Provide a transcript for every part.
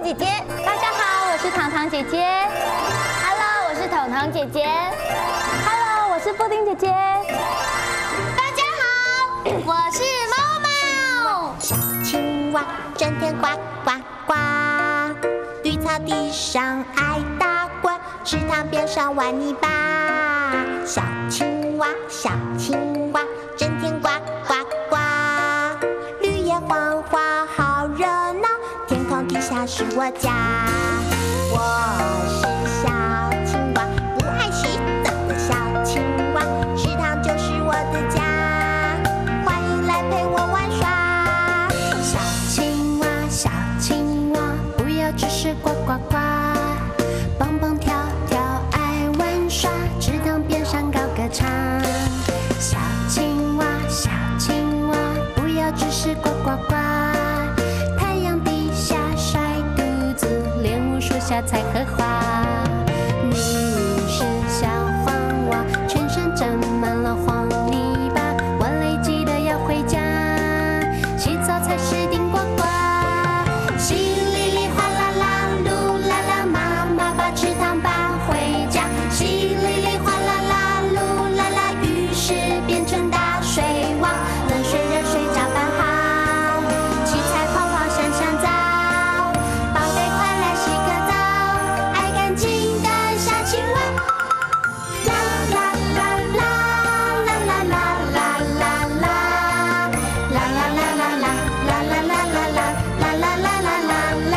姐姐。 大家好，我是糖糖姐姐。 Hello， 我是彤彤姐姐。 Hello， 我是布丁姐姐。 大家好，我是猫猫。 小青蛙整天呱呱呱，绿草地上爱打滚，池塘边上玩泥巴。小青蛙，小青蛙，整天呱呱呱，绿叶黄花好热闹，天空底下是我家。我是小青蛙，不爱洗澡的小青蛙，池塘就是我的家，欢迎来陪我玩耍。小青蛙，小青蛙，不要只是呱呱呱，蹦蹦跳跳爱玩耍，池塘边上高歌唱。小青蛙，小青蛙，不要只是呱呱呱，太阳底下晒肚子，练武树下采荷花。你是小黄蛙，全身沾满了黄泥巴，玩累记得要回家，洗澡才是顶呱呱。淅沥沥哗啦啦，噜啦啦，妈妈把池塘搬回家。淅沥沥哗啦啦，噜啦啦，于是变成大水汪，冷水热水搅拌好，七彩泡泡闪闪澡，宝贝快来洗个澡，爱干净的小青蛙。啦啦啦啦啦啦啦啦啦啦，啦啦啦啦啦啦啦啦啦啦啦啦啦啦啦。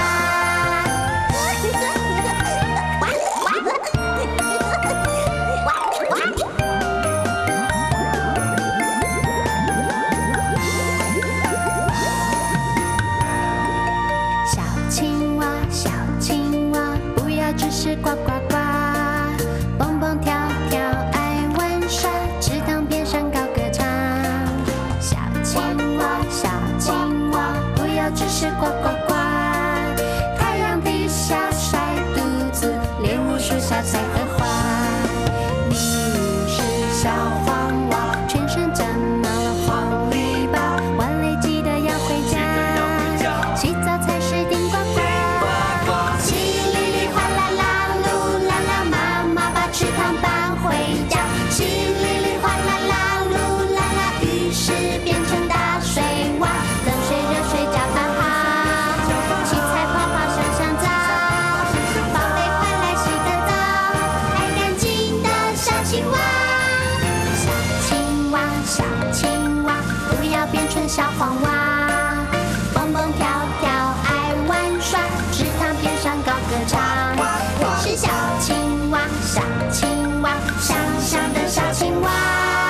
小青蛙，小青蛙，不要只是呱呱呱，蹦蹦跳跳爱玩耍，池塘边上高歌唱。小青蛙，小青蛙，不要只是呱呱呱，太阳底下晒肚子，练武树下采荷花。你是小黄蛙，全身沾满了黄泥巴，玩累记得要回家，洗澡才是顶呱呱。淅沥沥哗啦啦，噜啦啦，妈妈把池塘搬回家。淅沥沥哗啦啦，噜啦啦，于是变成大水汪，冷水热水搅拌好，七彩泡泡闪闪澡，宝贝快来洗个澡，爱干净的小青蛙。小青蛙，小青蛙，不要变成小黄蛙，蹦蹦跳跳爱玩耍，池塘边上高歌唱。我是小青蛙，小青蛙，香香的小青蛙。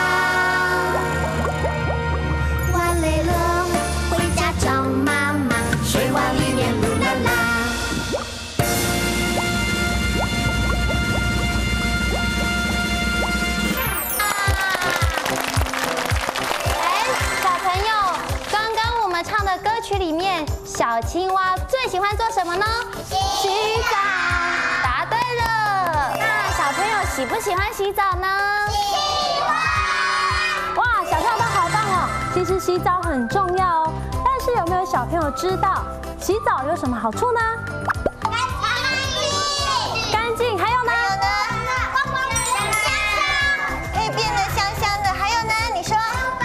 玩累了回家找妈妈，水洼里面噜啦啦。 小朋友，刚刚我们唱的歌曲里面，小青蛙最喜欢做什么呢？洗澡。答对了。那小朋友喜不喜欢洗澡呢？喜欢。 哇，小朋友都好棒哦！其实洗澡很重要哦，但是有没有小朋友知道洗澡有什么好处呢？干净，还有呢？ 可以变得香香的，还有呢？你说？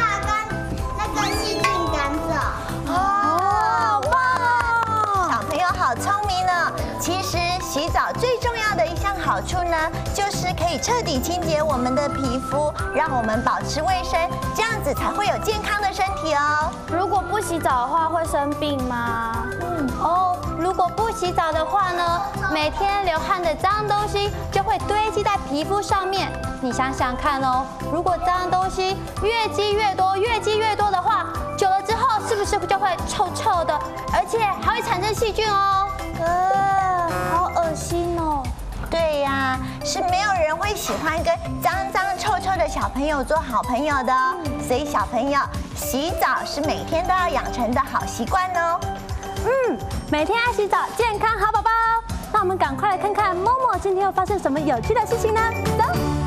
哦，哇！小朋友好聪明呢。其实洗澡最重要的一项好处呢，就是可以彻底清洁我们的皮肤，让我们保持卫生，这样子才会有健康的身体哦。 如果不洗澡的话，会生病吗？如果不洗澡的话呢，每天流汗的脏东西就会堆积在皮肤上面。你想想看哦，如果脏东西越积越多，越积越多的话，久了之后是不是就会臭臭的，而且还会产生细菌哦？好恶心哦！ 对呀，是没有人会喜欢跟脏脏臭臭的小朋友做好朋友的哦。所以小朋友洗澡是每天都要养成的好习惯哦。 每天爱洗澡，健康好宝宝。那我们赶快来看看某某今天又发生什么有趣的事情呢？走。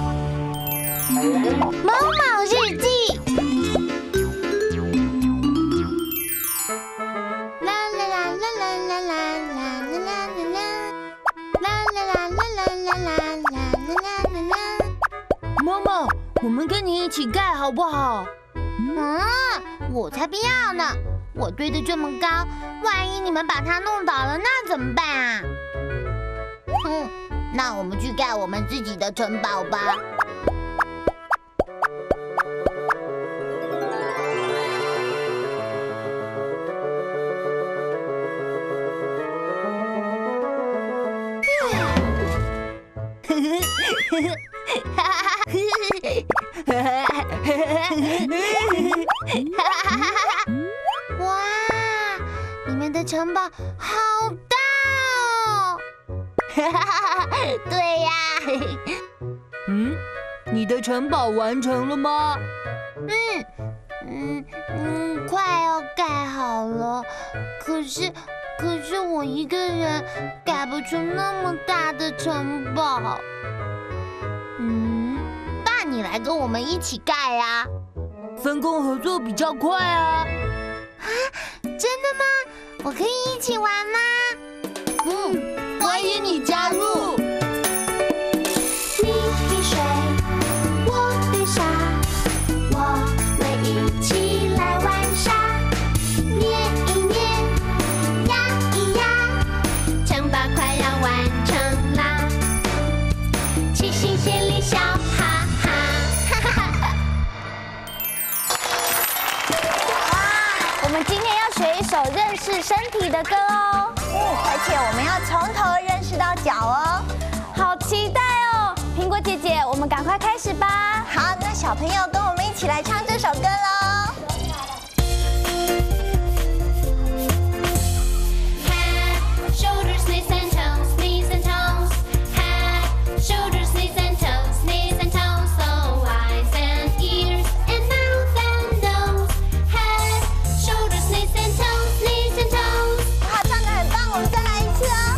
某某日记。啦啦啦啦啦啦啦啦啦啦。 我们跟你一起盖好不好？ 我才不要呢！我堆得这么高，万一你们把它弄倒了，那怎么办啊？那我们去盖我们自己的城堡吧。哇，你们的城堡好大哦！对呀。 你的城堡完成了吗？ 快要盖好了。可是我一个人盖不出那么大的城堡。爸，你来跟我们一起盖啊！ 分工合作比较快啊！ 真的吗？我可以一起玩吗？ 欢迎你加入。 你滴水，我滴沙，我们一起来玩耍。捏一捏，压一压，城堡快要完成啦！齐心协力笑哈哈，哈哈哈！ 我们今天要学一首认识身体的歌哦。 而且我们要从头认识到脚哦。 好期待哦！苹果姐姐，我们赶快开始吧。 好，那小朋友跟我们一起来唱这首歌喽。 Head, shoulders, knees and toes, knees and toes. Head, shoulders, knees and toes, knees and toes. So eyes and ears and mouth and nose. Head, shoulders, knees and toes, knees and toes. 哇，唱得很棒，我们再来一次哦。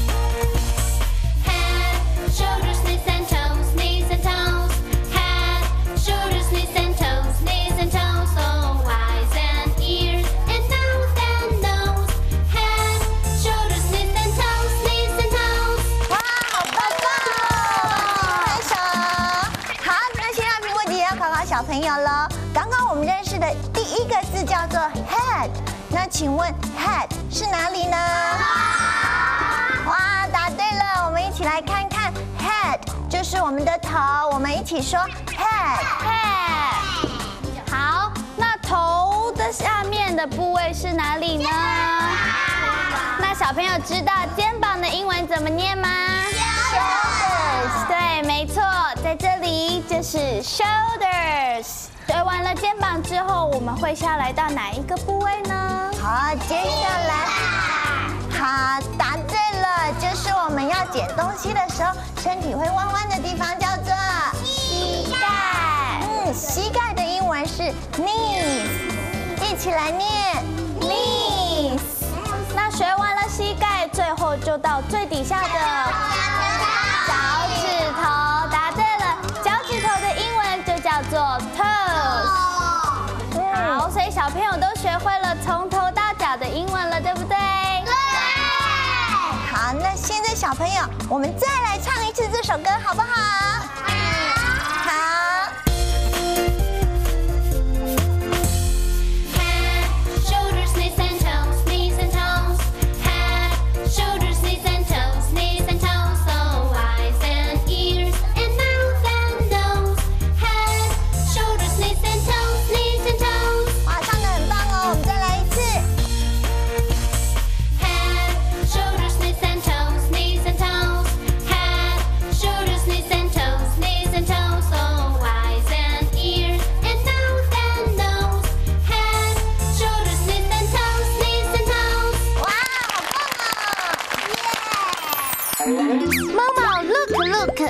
Head, shoulders, knees and toes, knees and toes. Head, shoulders, knees and toes, knees and toes. So eyes and ears and mouth and nose. Head, shoulders, knees and toes, knees and toes. 哇，好棒哦！拍手。好，那现在苹果姐姐要考考小朋友喽。刚刚我们认识的第一个字叫做 head， 那请问 head 是哪里呢？哇，答对了！我们一起来看看 head 就是我们的头，我们一起说 head。 好，那头的下面的部位是哪里呢？那小朋友知道肩膀的英文怎么念吗？ shoulders。 对，没错，在这里就是 shoulders。学完了肩膀之后，我们会下来到哪一个部位呢？ 好，接下来，好，答对了，就是我们要捡东西的时候，身体会弯弯的地方叫做膝盖。 膝盖的英文是 knees， 一起来念 knees。 那学完了膝盖，最后就到最底下的脚趾头。答对了，脚趾头的英文就叫做 toes。好，所以小朋友都学会了从头到脚的英文了，对不对？ 对。 好，那现在小朋友，我们再来唱一次这首歌，好不好？好。 Head, shoulders, knees and toes, knees and toes. Head, shoulders, knees and toes, knees and toes. So eyes and ears and mouth and nose. Head, shoulders, knees and toes, knees and toes. 哇，唱得很棒哦，我们再来一次。 Head, shoulders, knees and toes, knees and toes. Head, shoulders, knees and toes, knees and toes. So eyes and ears and mouth and nose. Head, shoulders, knees and toes, knees and toes. 哇，好棒哦！耶！ 猫猫 look。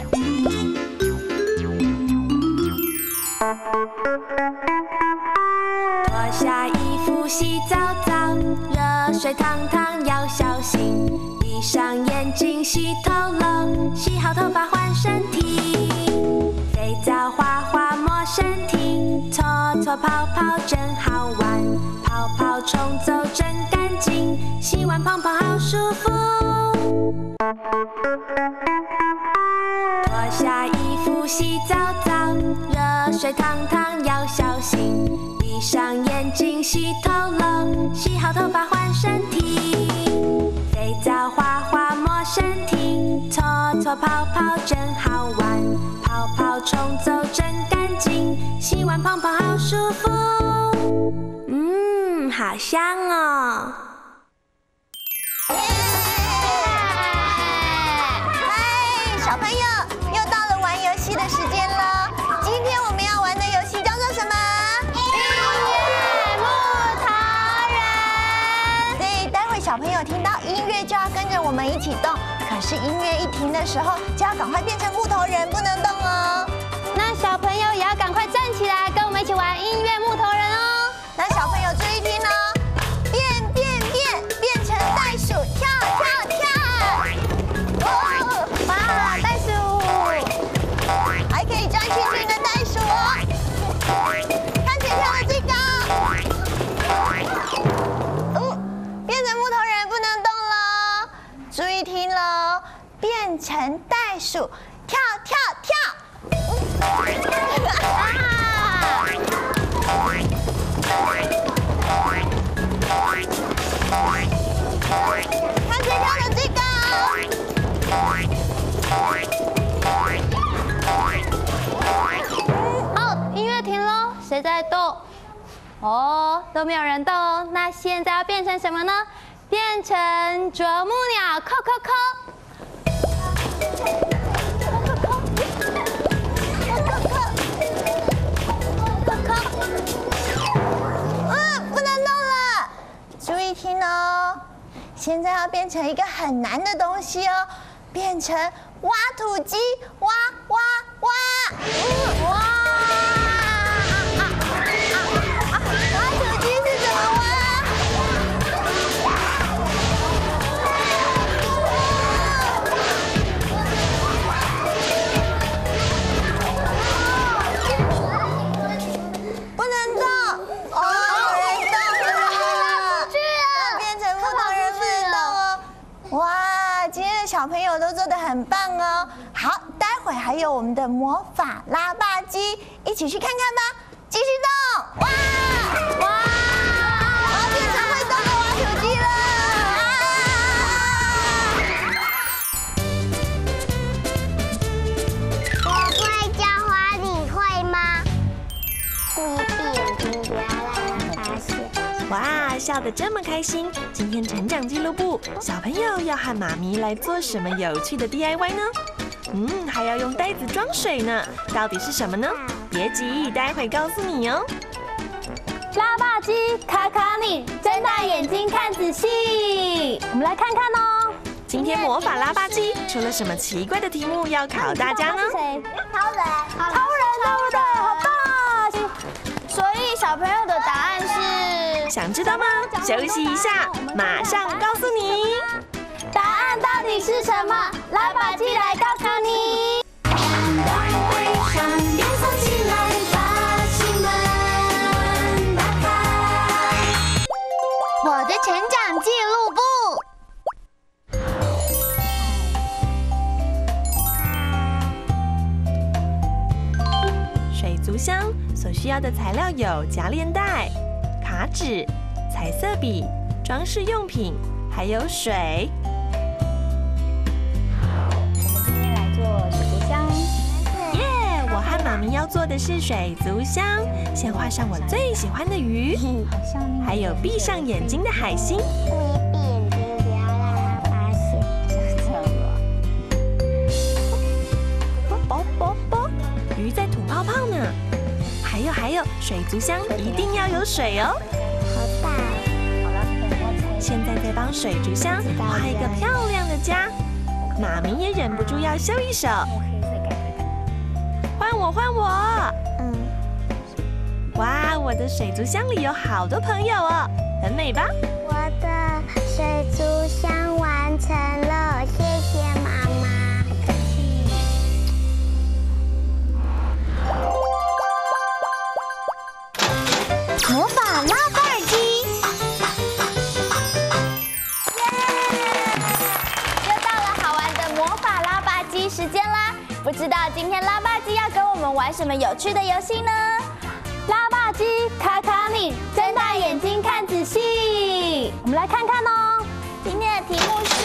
脱下衣服洗澡澡，热水烫烫要小心。闭上眼睛洗头喽，洗好头发换身体。肥皂滑滑抹身体，搓搓泡泡真好玩。泡泡冲走真干净，洗完蓬蓬好舒服。脱下衣服洗澡澡，热水汤汤要小心，闭上眼睛洗头喽，洗好头发换身体，肥皂滑滑抹身体，搓搓泡泡真好玩，泡泡冲走真干净，洗完泡泡好舒服，好香哦。 小朋友，又到了玩游戏的时间了。今天我们要玩的游戏叫做什么？ 音乐木头人。 对，待会小朋友听到音乐就要跟着我们一起动，可是音乐一停的时候，就要赶快变成木头人，不能动哦。 那小朋友也要赶快站起来，跟我们一起玩音乐木头人哦。 那小朋友注意听哦，变成袋鼠，跳跳跳！ 哇，袋鼠， 还可以转圈圈的袋鼠哦，看谁跳的最高。变成木头人不能动了，注意听喽，变成袋鼠，跳跳跳！看谁跳的最高。 哦，音乐停喽，谁在动？哦，都没有人动哦。那现在要变成什么呢？变成啄木鸟，扣扣扣。 不能动了，注意听哦。现在要变成一个很难的东西哦，变成挖土机，挖挖挖！挖土机是怎么挖？不能动哦，有人动了，变成木头人不能动哦。哇，今天的小朋友都做得很棒哦。好，待会还有我们的魔法拉霸机，一起去看看吧。继续动，哇哇！我要变成会动的挖土机了。 我会浇花，你会吗？ 哇，笑得这么开心！今天成长记录部小朋友要和妈咪来做什么有趣的 DIY 呢？还要用袋子装水呢，到底是什么呢？别急，待会告诉你哦。 拉霸机卡卡你，睁大眼睛看仔细，我们来看看哦。 今天魔法拉霸机出了什么奇怪的题目要考大家呢？ 超人， 对不对？好棒！ 所以小朋友的答案是， 想知道吗？休息一下，马上告诉你。 答案到底是什么？拉霸机来告诉你。 我的成长记录簿。 水族箱所需要的材料有夹链袋、卡纸、彩色笔、装饰用品，还有水。 我们今天来做水族箱。 耶！我和妈咪要做的是水族箱，先画上我最喜欢的鱼，还有闭上眼睛的海星。鱼在吐泡泡呢。还有，水族箱一定要有水哦。 好大！ 现在在帮水族箱画一个漂亮的家，妈咪也忍不住要秀一手。换我！哇，我的水族箱里有好多朋友哦，很美吧？ 我的水族箱完成了，谢谢妈妈。 魔法拉霸机， 又到了好玩的魔法拉霸机时间啦！不知道今天拉霸机要跟我们玩什么有趣的游戏呢？ 拉霸机考考你，睁大眼睛看仔细。 我们来看看哦。 今天的题目是，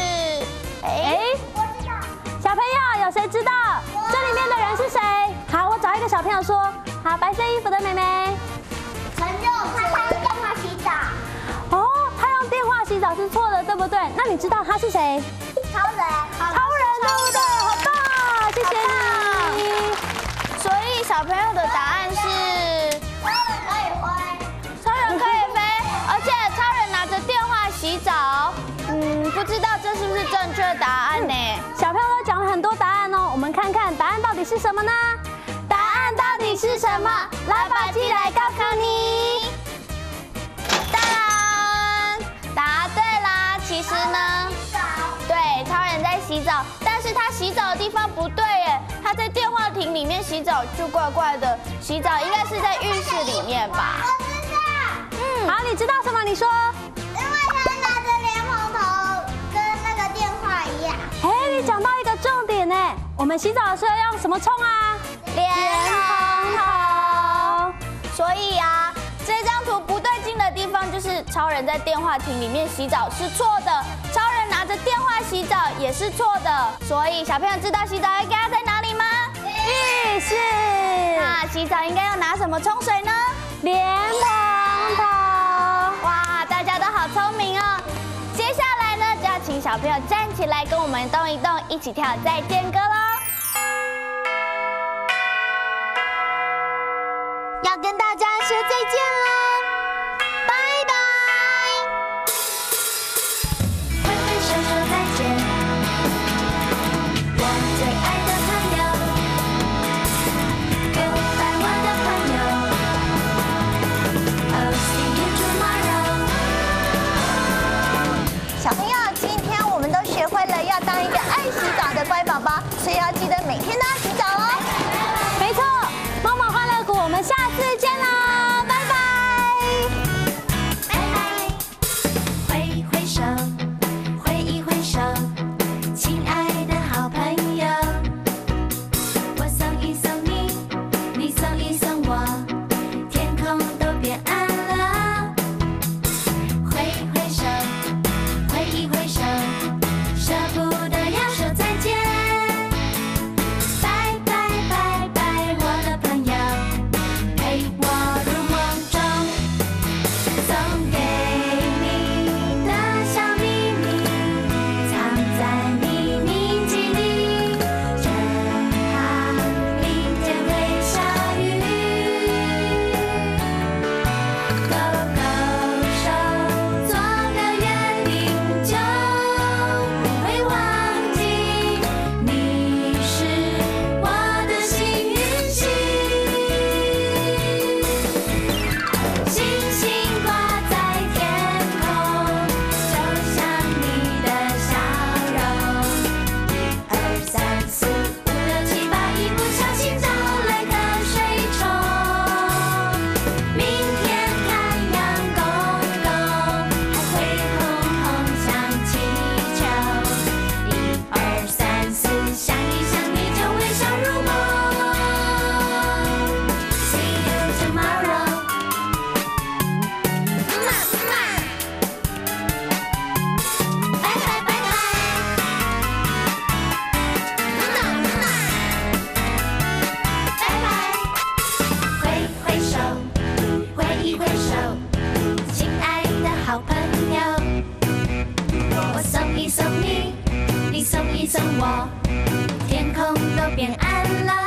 我知道。 小朋友有谁知道这里面的人是谁？好，我找一个小朋友说。好，白色衣服的妹妹。 陈佑他用电话洗澡。 哦，他用电话洗澡是错的，对不对？那你知道他是谁？ 超人。 对不对？好棒，谢谢你。 所以小朋友的答案是超人可以飞。 超人可以飞，而且超人拿着电话洗澡。不知道这是不是正确答案呢？ 小朋友都讲了很多答案哦，我们看看答案到底是什么呢？ 答案到底是什么？拉霸机来考考你。当然，答对啦！其实呢，对，超人在洗澡，但是他洗澡的地方不对耶，他在电话亭里面洗澡就怪怪的，洗澡应该是在浴室里面吧？ 我知道。 好，你知道什么？你说。 因为他拿着莲蓬头，跟那个电话一样。 你讲到一个重点呢，我们洗澡的时候要用什么冲啊？ 莲蓬头。所以啊，这张图不对劲的地方就是超人在电话亭里面洗澡是错的，超人拿着电话洗澡也是错的。所以小朋友知道洗澡应该要在哪里吗？ 浴室。 那洗澡应该要拿什么冲水呢？ 莲蓬头。 哇，大家都好聪明哦！接下来呢，就要请小朋友站起来，跟我们动一动，一起跳再见歌喽！ 要跟大家说再见了，拜拜。 挥挥手说再见，我最爱的朋友。Goodbye， 我的朋友。Oh, see you tomorrow。 小朋友，今天我们都学会了要当一个爱洗澡的乖宝宝，所以要记得每天都要洗澡哦。 没错，猫猫欢乐谷，我们下次见喽，拜拜。 拜拜，挥挥手，挥一挥手，亲爱的好朋友，我送一送你，你送一送我，天空都变暗了。挥挥手，挥一挥手，舍不得要说再见。拜拜拜拜，我的朋友，陪我入梦中。送给你的小秘密，藏在秘密基地，正好林间会下雨。勾勾手，做个约定，就不会忘记你是我的幸运星。星星挂在天空，就像你的笑容。1、2、3、4、5、6、7、8，一不小心找来颗水虫。明天看阳公公，还会红红像气球。1、2、3、4，想一想你就微笑入梦。See you tomorrow。拜拜拜拜，拜拜，挥挥手，挥一挥手，亲爱的好朋友，我送一送你，你送一送我，天空都变暗了。